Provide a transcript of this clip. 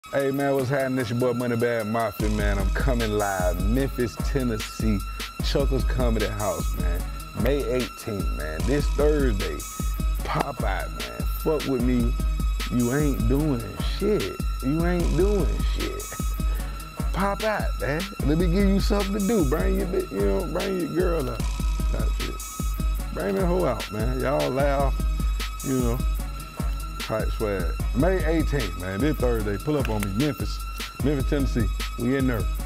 Hey man, what's happening? It's your boy Moneybag Mafia, man. I'm coming live, Memphis, Tennessee, Chuckles Comedy House, man. May 18th, man. This Thursday, pop out, man. Fuck with me. You ain't doing shit. You ain't doing shit. Pop out, man. Let me give you something to do. Bring your, bring your girl up. Type shit. Bring that hoe out, man. Y'all laugh, type swag. May 18th, man. This Thursday. Pull up on me, Memphis, Tennessee. We in there.